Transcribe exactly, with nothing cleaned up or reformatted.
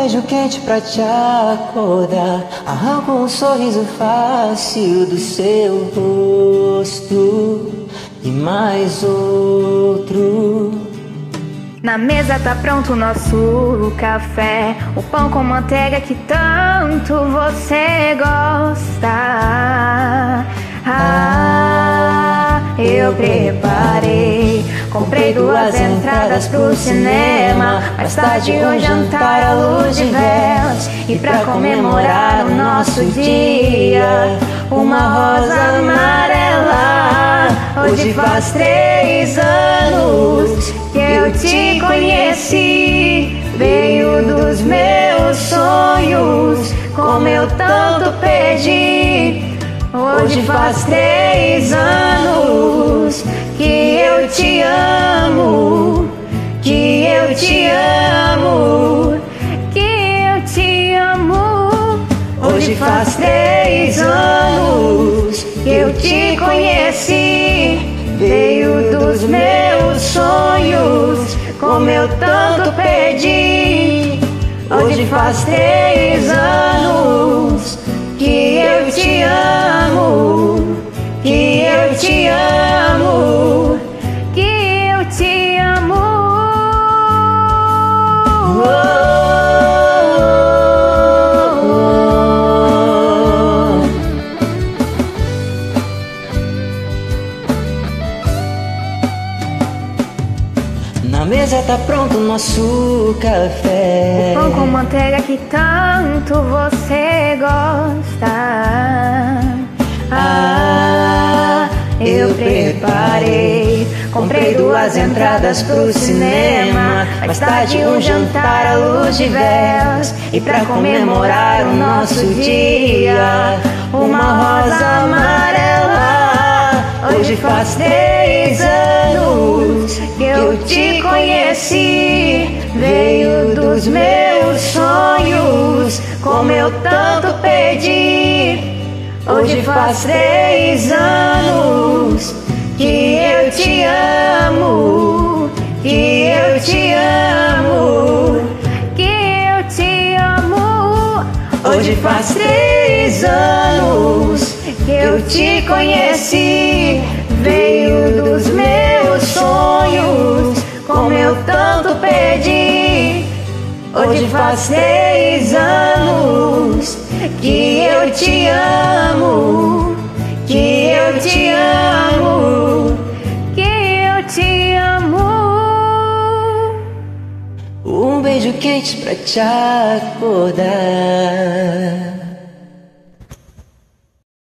beijo quente pra te acordar, arranco um sorriso fácil do seu rosto e mais outro. Na mesa tá pronto o nosso café, o pão com manteiga que tanto você gosta. Ah, eu preparei, comprei duas entradas pro cinema, mais tarde um jantar à luz de velas, e pra comemorar o nosso dia, uma rosa amarela. Hoje faz três anos que eu te conheci, veio dos meus sonhos, como eu tanto perdi. Hoje faz três anos que eu te amo, que eu te amo, que eu te amo. Hoje faz três anos que eu te conheci, veio dos meus sonhos, como eu tanto perdi. Hoje faz três anos que eu te amo, que eu te amo, que eu te amo. Oh, oh, oh. Na mesa tá pronto o nosso café, o pão com manteiga que tanto você gosta. Ah, eu preparei, comprei duas entradas pro cinema, mais tarde um jantar à luz de velas, e pra comemorar o nosso dia, uma rosa amarela. Hoje faz três anos que eu te conheci, veio dos meus sonhos, como eu tanto perdi. Hoje faz três anos que eu te amo, que eu te amo, que eu te amo. Hoje faz três anos que eu te conheci, veio dos meus sonhos, como eu tanto perdi. Hoje faz três anos que eu te amo, que eu te amo, que eu te amo. Um beijo quente pra te acordar.